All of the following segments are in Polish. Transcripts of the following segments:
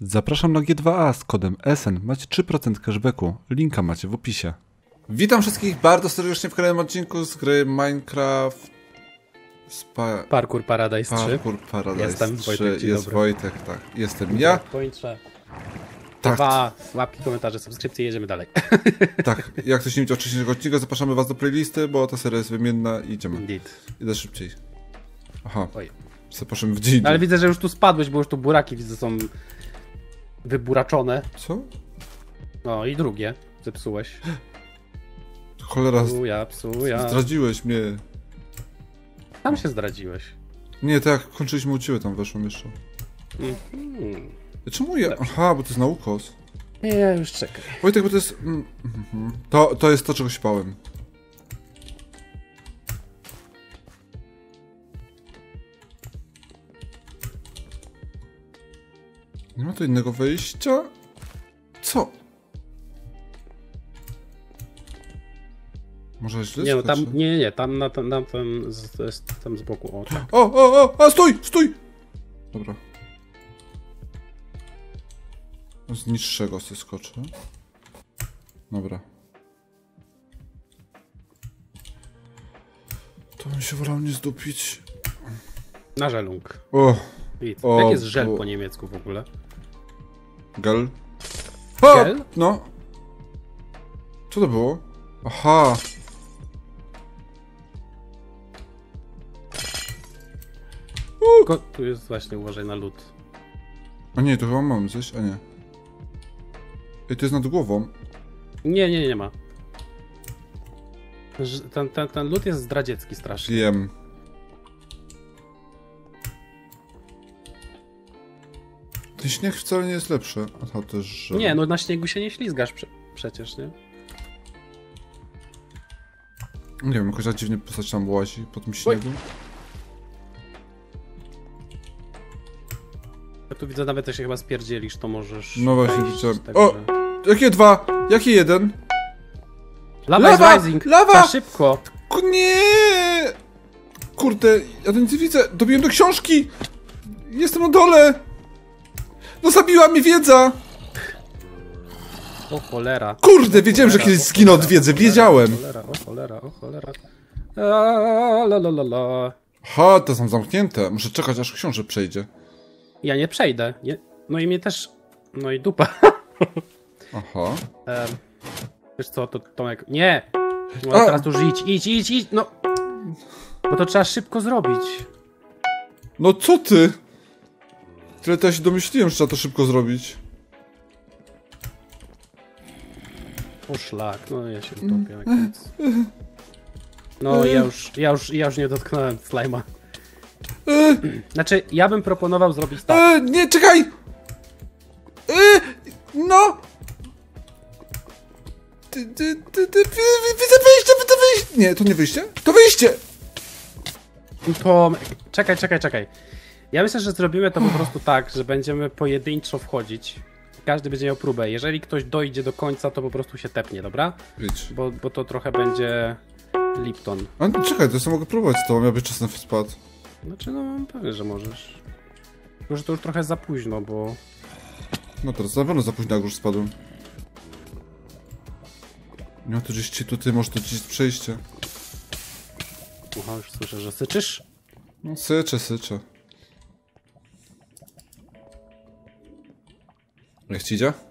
Zapraszam na G2A z kodem SN. Macie 3% cashbacku. Linka macie w opisie. Witam wszystkich bardzo serdecznie w kolejnym odcinku z gry Minecraft Parkour Paradise 3. Parkour Paradise Jestem 3. Wojtek, Jest dobry. Wojtek, tak. Jestem ja. Pończe. Tak. 2 łapki, komentarze, subskrypcje, jedziemy dalej. Tak. Jak ktoś nie widział wcześniejszego odcinka, zapraszamy was do playlisty, bo ta seria jest wymienna i idziemy. Indeed. Idę szybciej. Aha. Oj. Zapraszamy w dzień. Ale widzę, że już tu spadłeś, bo już tu buraki widzę są wyburaczone. Co? No i drugie zepsułeś. Cholera. Psuja. Zdradziłeś mnie. Tam się zdradziłeś. Nie, tak jak kończyliśmy u ciebie, tam weszłem jeszcze. Czemu ja? Dobrze. Aha, bo to jest na ukos. Nie, już czekaj. Wojtek, bo to jest... To jest to, czego się bałem. Nie ma tu innego wyjścia? Co? Może źle Nie, no tam, skoczę? nie, tam to jest tam z boku. O, tak. O, stój! Dobra. Z niższego sobie skoczę. Dobra. To bym się wolał nie zdupić. Na żelung. O, Jak jest żel po niemiecku w ogóle? gel. O, Gel? no. Co to było? Aha. Tu jest właśnie, uważaj na lód. A nie, to chyba mamy coś, a nie. Ej, to jest nad głową. Nie ma. Ten lód jest zdradziecki strasznie. Wiem. Ten śnieg wcale nie jest lepszy. A to też, że... Nie, no na śniegu się nie ślizgasz przecież, nie? Nie wiem, jakoś tak dziwnie postać tam łazi po tym śniegu. Ja tu widzę, nawet jak się chyba spierdzielisz, to możesz... No właśnie, wejść, widziałem. także- O! Jakie dwa? Jaki jeden? Lava is Lawa! rising! Lawa! Za szybko! Nie! Kurde, ja to nic nie widzę. Dobiłem do książki! Jestem na dole! No zabiła mnie wiedza! O cholera. Kurde, wiedziałem, że kiedyś zginę od wiedzy, wiedziałem! O cholera. La. Ha, to są zamknięte. Muszę czekać, aż książę przejdzie. Ja nie przejdę. Nie. No i mnie też... No i dupa. Aha. Wiesz co, to Tomek... Nie! No teraz już idź! No! Bo to trzeba szybko zrobić. No co ty? Tyle to ja się domyśliłem, że trzeba to szybko zrobić. O szlak, no ja się utopię na koniec. No ja już nie dotknąłem slajma. Znaczy, ja bym proponował zrobić tak. Nie, czekaj! No! Widzę wyjście! Nie, to nie wyjście? To wyjście! To... Czekaj. Ja myślę, że zrobimy to po prostu tak, że będziemy pojedynczo wchodzić. Każdy będzie miał próbę. Jeżeli ktoś dojdzie do końca, to po prostu się tepnie, dobra? Idź. Bo to trochę będzie Lipton. A czekaj, to sobie mogę próbować z tobą, miał być czas na spad. Znaczy, no pewnie, że możesz. Tylko, że to już trochę za późno, bo... No teraz na pewno za późno, jak już spadłem. Nie ma tu gdzieś tutaj, może to gdzieś jest przejście. Aha, już słyszę, że syczysz. No syczę. Jak ci idzie?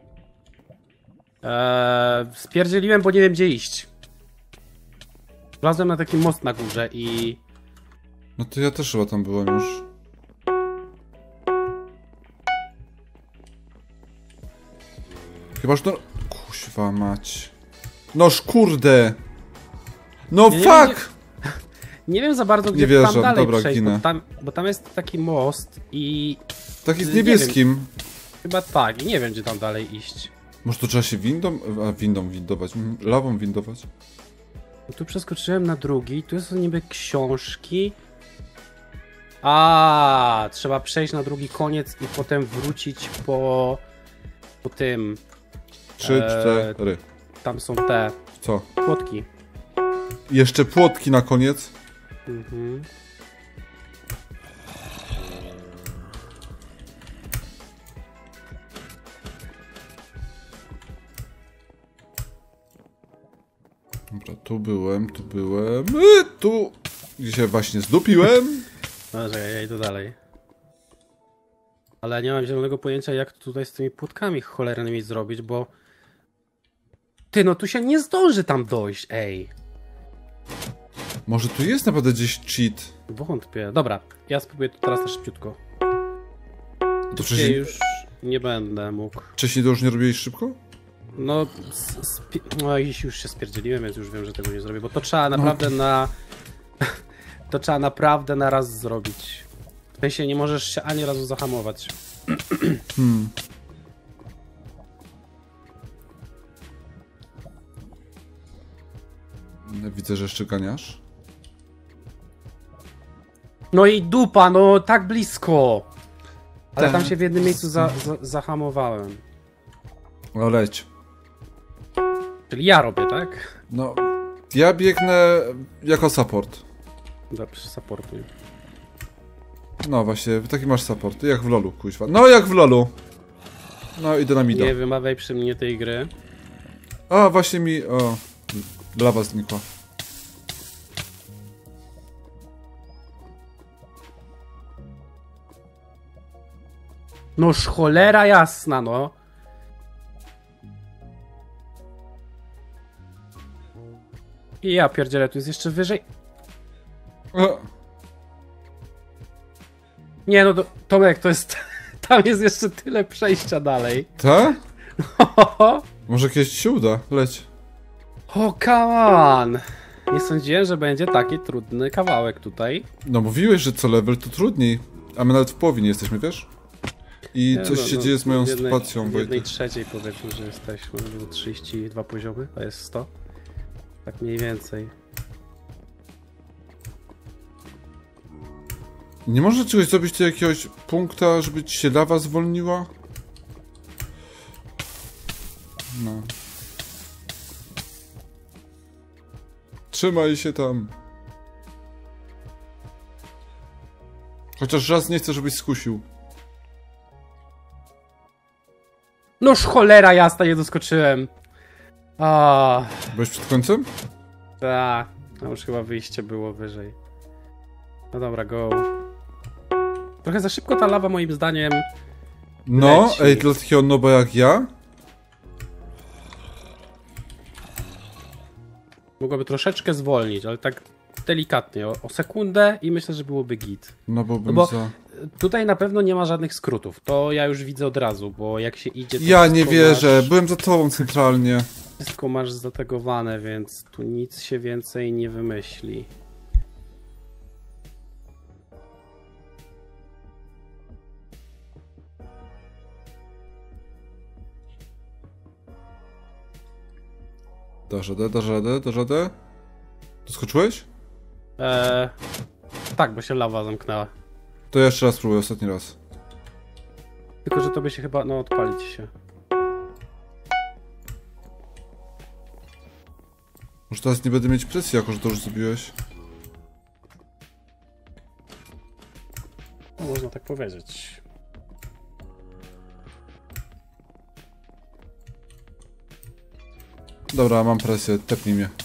Spierdzieliłem, bo nie wiem gdzie iść. Wlazłem na taki most na górze i... No to ja też chyba tam byłem już. Chyba, że to... Kuźwa mać. Noż kurde! No Nie, fuck! Nie wiem za bardzo, gdzie Nie wierzę, tam dalej dobra, przejść, ginę. bo tam jest taki most i... Tak z nie niebieskim. Chyba tak, i nie wiem gdzie tam dalej iść. Może to trzeba się windą windować. Lawą windować. Tu przeskoczyłem na drugi, tu są niby książki. Trzeba przejść na drugi koniec i potem wrócić po tym. 3, 4. Tam są te Co? płotki. Jeszcze płotki na koniec. Mhm. Dobra, tu byłem. Tu się właśnie zdupiłem. Dobrze, ja idę dalej. Ale nie mam zielonego pojęcia, jak to tutaj z tymi płotkami cholernymi zrobić, bo... Ty, no tu się nie zdąży tam dojść, ej. Może tu jest naprawdę gdzieś cheat. Wątpię. Dobra, ja spróbuję to teraz na szybciutko. To Ja wcześniej, już nie będę mógł. wcześniej to już nie robiłeś szybko? No, no i już się spierdzieliłem, więc już wiem, że tego nie zrobię, bo to trzeba naprawdę na... To trzeba naprawdę na raz zrobić. W sensie nie możesz się ani razu zahamować. Widzę, że jeszcze ganiasz. No i dupa, no tak blisko! Ale tam Tak. się w jednym miejscu zahamowałem. No leć. Czyli ja robię, tak? No, ja biegnę jako support. Dobrze, supportuj. No właśnie, taki masz support, jak w lolu, kuźwa. No jak w lolu. No idę na mida. Nie wymawiaj przy mnie tej gry. A, właśnie mi... O, lawa znikła. Noż cholera jasna, no. I ja pierdzielę, tu jest jeszcze wyżej. O, Nie no, Tomek, to jest... Tam jest jeszcze tyle przejścia dalej. ta? Może kiedyś ci się uda, leć. O, come on! Nie sądziłem, że będzie taki trudny kawałek tutaj. No mówiłeś, że co level to trudniej. A my nawet w połowie nie jesteśmy, wiesz? I Nie, coś się dzieje z moją w jednej- sytuacją, W jednej Wojtek. trzeciej powiedzmy, że jesteśmy. Było 32 poziomy, to jest 100. Tak mniej więcej. Nie można czegoś zrobić do jakiegoś punkta, żeby ci się lawa zwolniła? No. Trzymaj się tam. Chociaż raz nie chcę, żebyś skusił. Noż cholera jasna, nie doskoczyłem. A, Byłeś przed końcem? tak. No już chyba wyjście było wyżej. No dobra, go. Trochę za szybko ta lawa moim zdaniem. No, Leci. ej, dla takiego noba jak ja? Mogłoby troszeczkę zwolnić, ale tak delikatnie, o sekundę i myślę, że byłoby git. No bo bym bo- za... Tutaj na pewno nie ma żadnych skrótów, to ja już widzę od razu, bo jak się idzie... To Ja nie wszystko wierzę, masz, byłem za tobą centralnie. wszystko masz zategowane, więc tu nic się więcej nie wymyśli. Dasz radę, dasz radę, dasz radę? Doskoczyłeś? Tak, bo się lawa zamknęła. To ja jeszcze raz spróbuję, ostatni raz. Tylko, że to by się chyba, no odpalić się. Może teraz nie będę mieć presji, jako że to już zrobiłeś. No, można tak powiedzieć. Dobra, mam presję, tepnij mnie.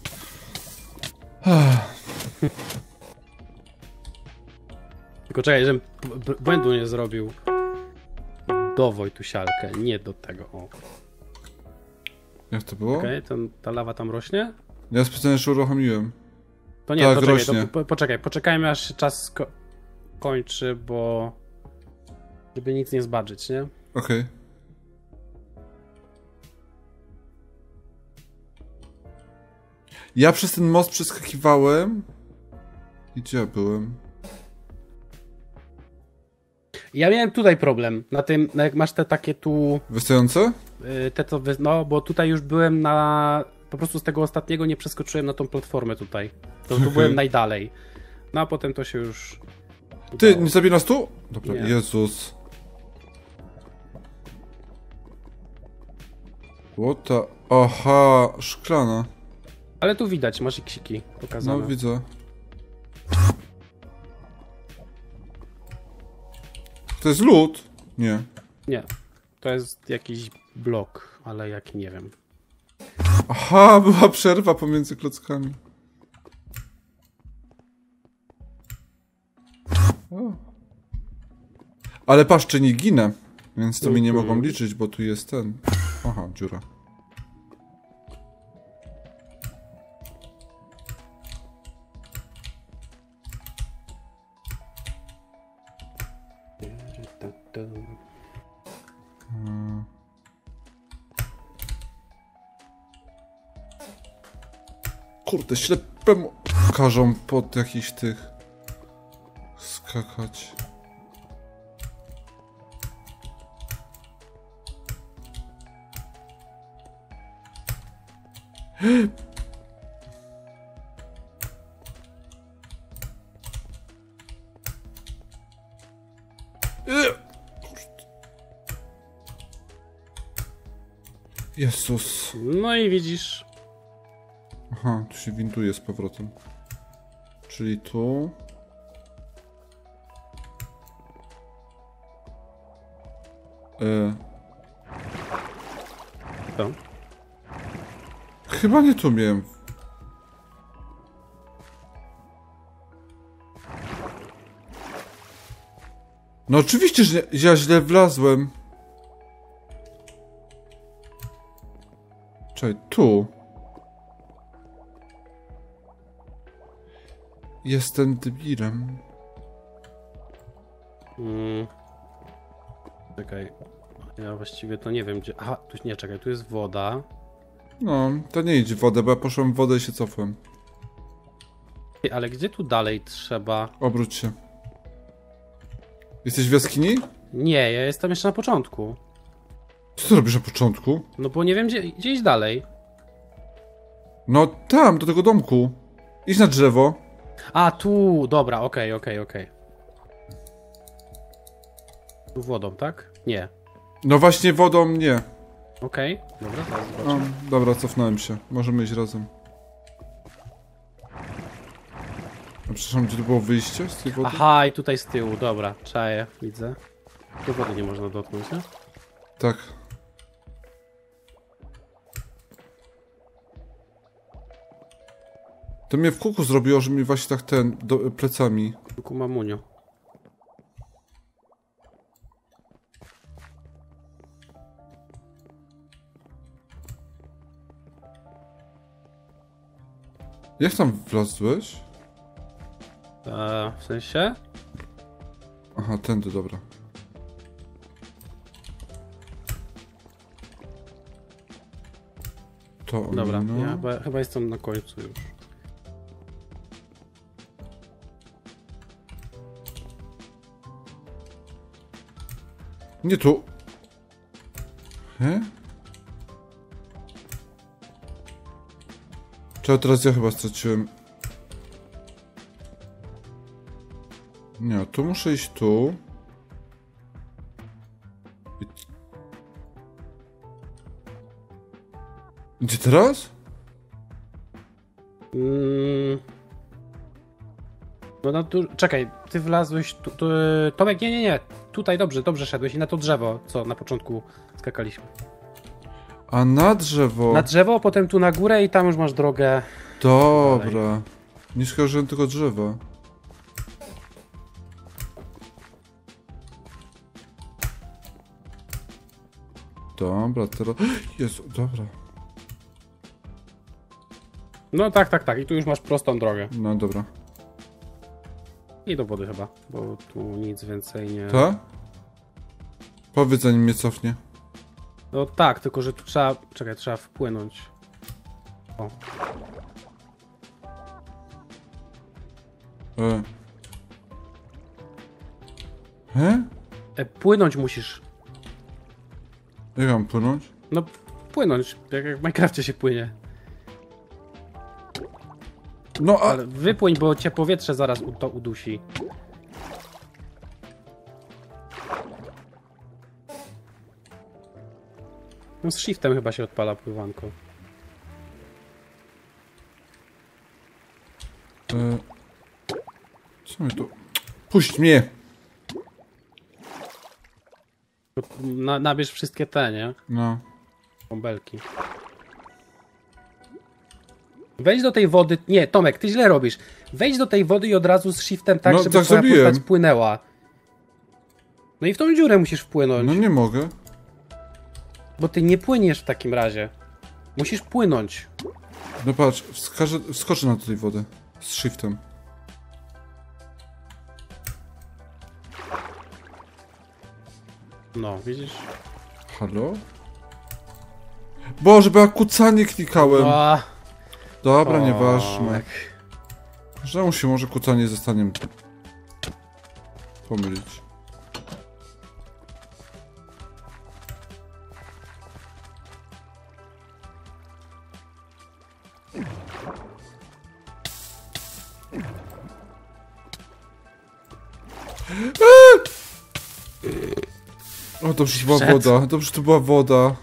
Tylko czekaj, żebym błędu nie zrobił. Do Wojtusialkę, nie do tego, o. Jak to było? Okej, ta lawa tam rośnie? Ja specjalnie jeszcze uruchomiłem. To nie, Tak, poczekaj, rośnie. poczekaj, poczekajmy aż się czas kończy, bo... Żeby nic nie zbadżyć, nie? Okej. Ja przez ten most przeskakiwałem. I gdzie ja byłem? Ja miałem tutaj problem, na tym, jak masz te takie tu... Wystające? No, bo tutaj już byłem na... Po prostu z tego ostatniego nie przeskoczyłem na tą platformę tutaj. To tu byłem najdalej. No a potem to się już... Ty, udało. nie zabij nas tu? Dobra, Nie. Jezus. What the... Aha, szklana. Ale tu widać, masz iksiki pokazane. No, widzę. To jest lód? Nie. Nie, to jest jakiś blok, ale jaki nie wiem. Aha, była przerwa pomiędzy klockami. O. Ale patrz, czy nie ginę. Więc to mi nie mogą liczyć, bo tu jest ten... Aha, dziura. Kurde, ślepemu każą pod jakichś tych... skakać. Jezus. No i widzisz. Aha, tu się winduje z powrotem. Czyli tu. To. Chyba nie tu miałem. No oczywiście, że ja źle wlazłem. Czekaj, tu. Jestem debilem. Czekaj. Ja właściwie to nie wiem gdzie... Aha, tu nie, czekaj, tu jest woda. No, to nie idź w wodę, bo ja poszłem w wodę i się cofłem. Ale gdzie tu dalej trzeba? Obróć się. Jesteś w jaskini? Nie, ja jestem jeszcze na początku. Co ty robisz na początku? No bo nie wiem gdzie iść dalej. No tam, do tego domku. Idź na drzewo. A, tu, dobra, okej. Tu wodą, tak? Nie. No właśnie wodą nie. Okej, dobra, zaraz O, zobaczę. dobra, cofnąłem się. Możemy iść razem. A przepraszam, gdzie to było wyjście z tej wody? Aha, i tutaj z tyłu, dobra, czaję, widzę. Tu wody nie można dotknąć, nie? Tak. To mnie w kuku zrobiło, że mi właśnie tak plecami. Ku mamuniu. Jak tam wlazłeś? W sensie? Aha, tędy, dobra. To Dobra, ominął. ja chyba jestem na końcu już. Nie tu. He? Czego teraz ja chyba straciłem? Nie, tu muszę iść tu. Gdzie teraz? No tu, czekaj, ty wlazłeś tu, Tomek, nie. Tutaj dobrze szedłeś i na to drzewo, co na początku skakaliśmy. A na drzewo. Na drzewo, potem tu na górę i tam już masz drogę. Dobra. Nie skojarzyłem tylko drzewa. Dobra, teraz... Jezu, dobra. No tak. I tu już masz prostą drogę. No dobra. I do wody chyba, bo tu nic więcej nie... Tak? Powiedz, zanim mnie cofnie. No tak, tylko że tu trzeba... Czekaj, trzeba wpłynąć. O. Płynąć musisz. Jak mam płynąć? No, płynąć, jak w Minecrafcie się płynie. No a... Ale wypłyń, bo cię powietrze zaraz to udusi. No z shiftem chyba się odpala pływanko. Co mi tu... Puść mnie! Nabierz wszystkie te, nie? No. Bąbelki. Wejdź do tej wody. Nie, Tomek, ty źle robisz. Wejdź do tej wody i od razu z shiftem tak, No, żeby tak twoja zrobiłem. postać płynęła. No i w tą dziurę musisz wpłynąć. No nie mogę. Bo ty nie płyniesz w takim razie. Musisz płynąć. No patrz, wskoczę na tej wodę. Z shiftem. No, widzisz? Halo? Boże, bo ja kucanie klikałem. A, Dobra, o, nieważne. tak. Że się może kucanie ze staniem pomylić. O, dobrze, że to była Wszedł. woda. Dobrze, że to była woda.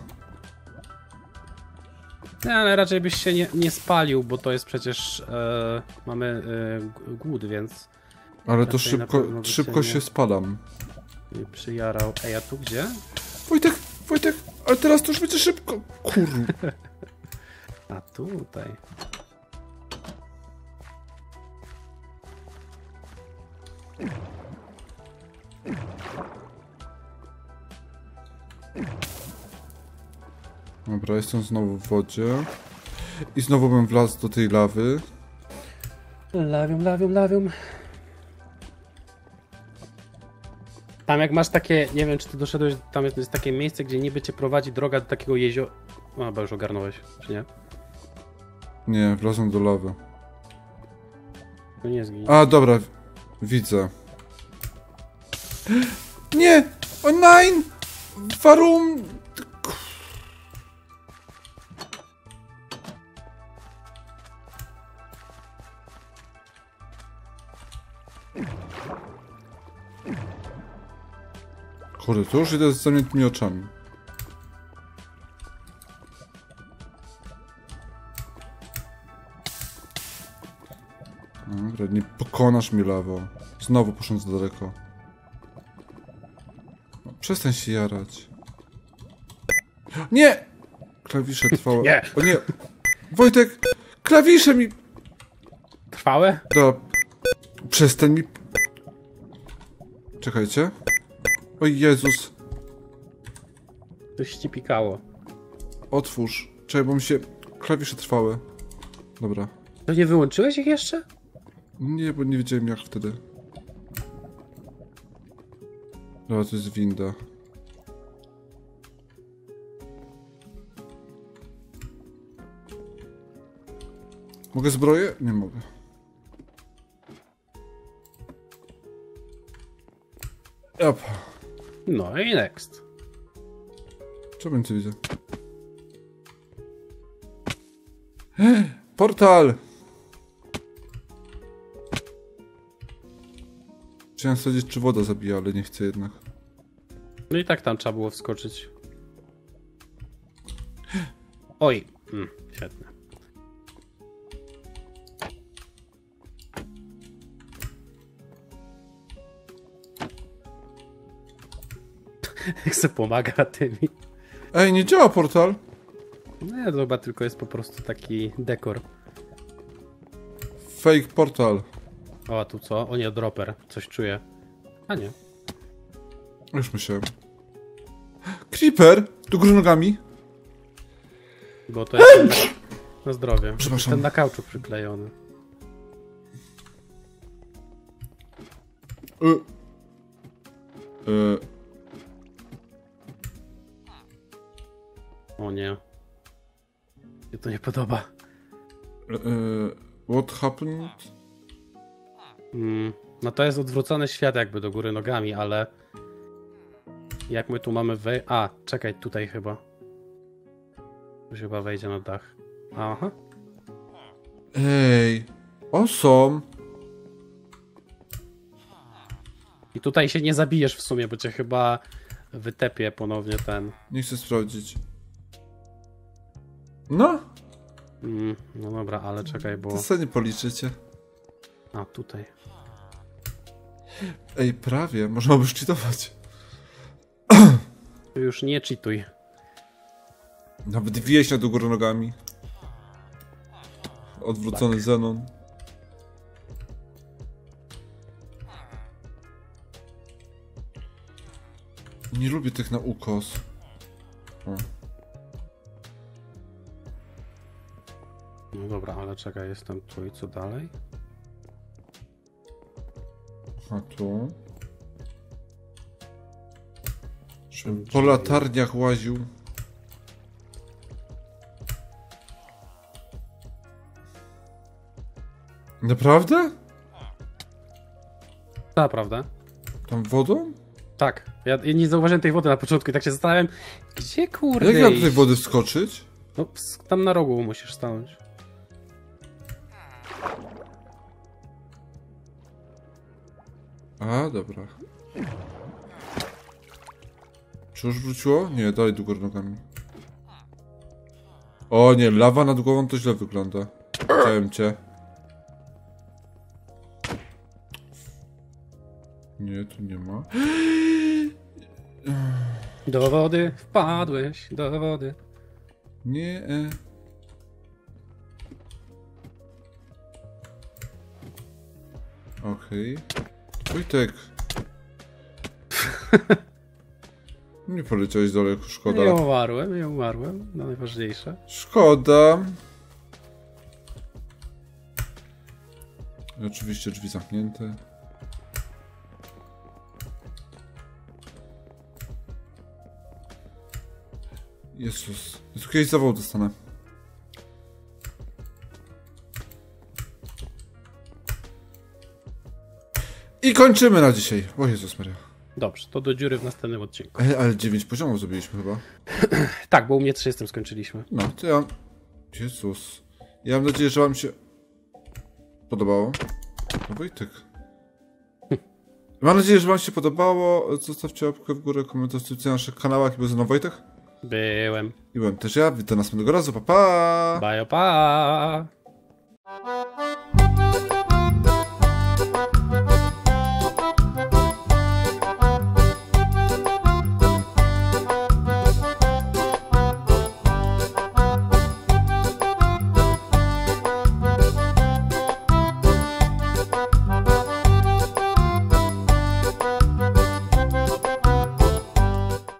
Nie, ale raczej byś się nie spalił, bo to jest przecież... mamy głód, więc... Ale to Raczej na pewno by szybko się się nie- spadam. nie przyjarał. Ej, a tu gdzie? Wojtek, ale teraz to już będzie szybko. Kurwa. A tutaj. Dobra, jestem znowu w wodzie. I znowu bym wlazł do tej lawy. Lawium. Tam jak masz takie, nie wiem czy ty doszedłeś, tam jest takie miejsce, gdzie niby cię prowadzi droga do takiego jeziora. No, chyba już ogarnąłeś, czy nie? Nie, wlazłem do lawy. No nie zgiń. A, dobra, widzę. Nie! O nein! Warum? Kurde, to już idę z zamkniętymi oczami. Dobra, nie pokonasz mi lawo. Znowu poszedłem za daleko. No, przestań się jarać. Nie! Klawisze trwałe. Nie. O nie! Wojtek! Klawisze mi... Trwałe? Da. Przestań mi... Czekajcie. O Jezus. Coś ci pikało. Otwórz. Czekaj, bo mi się... Klawisze trwałe. Dobra. To nie wyłączyłeś ich jeszcze? Nie, bo nie wiedziałem jak wtedy. Dobra, to jest winda. Mogę zbroję? Nie mogę. Jop. No i next. Co więcej widzę? Portal! Chciałem stwierdzić, czy woda zabija, ale nie chcę jednak. No i tak tam trzeba było wskoczyć. Oj. Świetnie. Jak se pomaga tymi. Ej, nie działa portal! Nie, to chyba tylko jest po prostu taki dekor. Fake portal. O, a tu co? O nie, dropper. Coś czuję. A nie. Już myślałem. Creeper! Do góry nogami. Bo to jest ten na zdrowie. Przepraszam. Ten na kauczu przyklejony. O nie. Mnie to nie podoba. What happened? No to jest odwrócony świat jakby do góry nogami, ale... Jak my tu mamy A, czekaj, tutaj chyba. Już chyba wejdzie na dach. Aha. Ej, awesome. I tutaj się nie zabijesz w sumie, bo cię chyba wytepie ponownie ten... Nie chcę sprawdzić. No, no dobra, ale czekaj, bo... to sobie nie policzycie. A, tutaj. Ej, prawie, można by cheatować. Tu już nie cheatuj. Nawet wieśnia do góry nogami. odwrócony Tak. Zenon. Nie lubię tych na ukos. O. No dobra, ale czekaj, jestem tu i co dalej? A tu. Żebym po latarniach łaził. Naprawdę? Naprawdę? Tam wodą? Tak. Ja nie zauważyłem tej wody na początku i tak się zastanawiałem, gdzie kurde Jak ja do tej iść? wody wskoczyć? No, tam na rogu musisz stanąć. A, dobra. Czy już wróciło? Nie, dalej do góry nogami. O nie, lawa nad głową to źle wygląda. Chciałem cię. Nie, tu nie ma. Do wody wpadłeś, do wody. Nie. Okej. Wojtek. Nie poleciałeś daleko, szkoda. Nie umarłem, no najważniejsze. Szkoda. I oczywiście drzwi zamknięte. Jezus. Ja tu kiedyś zawał dostanę. I kończymy na dzisiaj. O Jezus Maria. Dobrze, to do dziury w następnym odcinku. Ale 9 poziomów zrobiliśmy chyba. Tak, bo u mnie 30 skończyliśmy. No, to ja... Jezus. Ja mam nadzieję, że wam się... podobało. No Wojtek. Mam nadzieję, że wam się podobało. Zostawcie łapkę w górę, komentarz na naszych kanałach i był Wojtek. Byłem. I byłem też ja. Witam następnego razu. Pa, pa! Bajo, pa!